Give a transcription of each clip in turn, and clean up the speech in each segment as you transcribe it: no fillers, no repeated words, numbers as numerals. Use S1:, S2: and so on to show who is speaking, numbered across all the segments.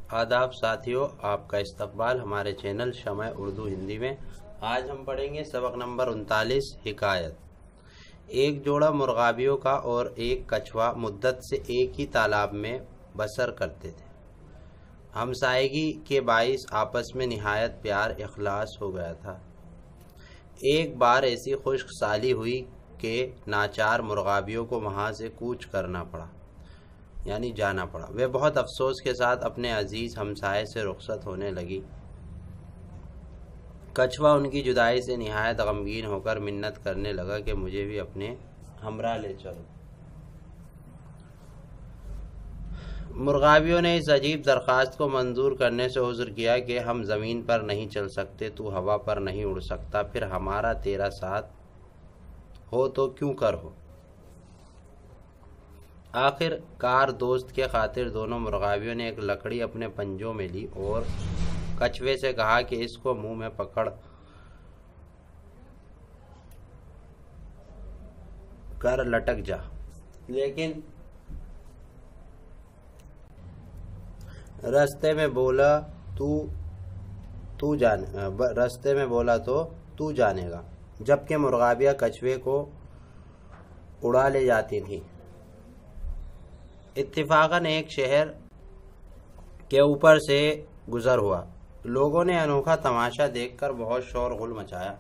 S1: आदाब साथियों, आपका इस्तकबाल हमारे चैनल शमع उर्दू हिंदी में। आज हम पढ़ेंगे सबक नंबर 39 हिकायत। एक जोड़ा मुर्गाबियों का और एक कछुआ मुद्दत से एक ही तालाब में बसर करते थे। हमसायगी के बाइस आपस में निहायत प्यार इखलास हो गया था। एक बार ऐसी खुश्क साली हुई कि नाचार मुर्गाबियों को वहाँ से कूच करना पड़ा, यानी जाना पड़ा। वे बहुत अफसोस के साथ अपने अजीज हमसाये से रुखसत होने लगी। कछुआ उनकी जुदाई से निहायत गमगीन होकर मिन्नत करने लगा कि मुझे भी अपने हमरा ले चलो। मुर्गाबियों ने इस अजीब दरख्वास्त को मंजूर करने से उज़्र किया कि हम ज़मीन पर नहीं चल सकते, तू हवा पर नहीं उड़ सकता, फिर हमारा तेरा साथ हो तो क्यों कर हो। आखिरकार दोस्त के खातिर दोनों मुर्गाबियों ने एक लकड़ी अपने पंजों में ली और कछुए से कहा कि इसको मुंह में पकड़ कर लटक जा। लेकिन रास्ते में बोला तो तू जानेगा। जबकि मुर्गाबियाँ कछुए को उड़ा ले जाती थी। इत्तिफाकन एक शहर के ऊपर से गुजर हुआ। लोगों ने अनोखा तमाशा देखकर बहुत शोरगुल मचाया।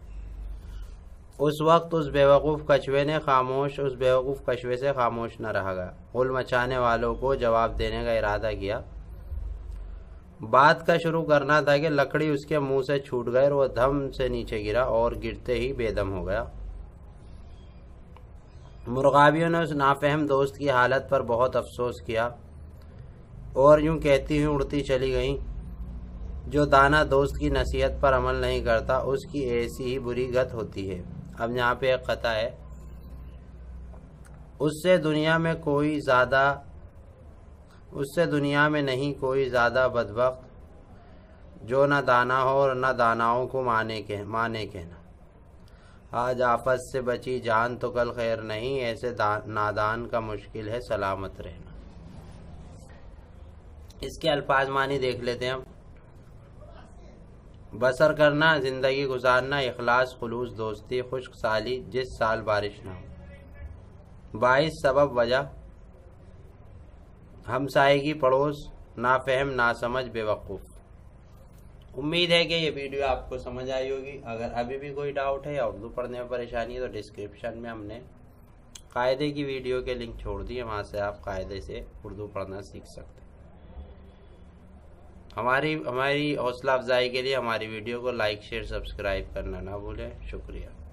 S1: उस वक्त उस बेवकूफ़ कछुए से खामोश न रहा गया। गुल मचाने वालों को जवाब देने का इरादा किया। बात का शुरू करना था कि लकड़ी उसके मुंह से छूट गई और वह धम से नीचे गिरा और गिरते ही बेदम हो गया। मुर्गाबियों ने उस नाफहम दोस्त की हालत पर बहुत अफसोस किया और यूं कहती हुई उड़ती चली गईं, जो दाना दोस्त की नसीहत पर अमल नहीं करता उसकी ऐसी ही बुरी गत होती है। अब यहाँ पे एक कथा है। उससे दुनिया में नहीं कोई ज़्यादा बदबख्त जो न दाना हो और न दानाओं को माने कहना। आज आफत से बची जान तो कल खैर नहीं, ऐसे नादान का मुश्किल है सलामत रहना। इसके अल्फाज मानी देख लेते हैं हम। बसर करना, जिंदगी गुजारना, इखलास, खुलूस, दोस्ती, खुश्क साली, जिस साल बारिश ना हो। 22 सबब वजह, हमसायगी, पड़ोस, नाफहम, नासमझ, बेवकूफ़। उम्मीद है कि ये वीडियो आपको समझ आई होगी। अगर अभी भी कोई डाउट है या उर्दू पढ़ने में परेशानी है तो डिस्क्रिप्शन में हमने कायदे की वीडियो के लिंक छोड़ दिए, वहाँ से आप कायदे से उर्दू पढ़ना सीख सकते हैं। हमारी हौसला अफजाई के लिए हमारी वीडियो को लाइक, शेयर, सब्सक्राइब करना ना भूलें। शुक्रिया।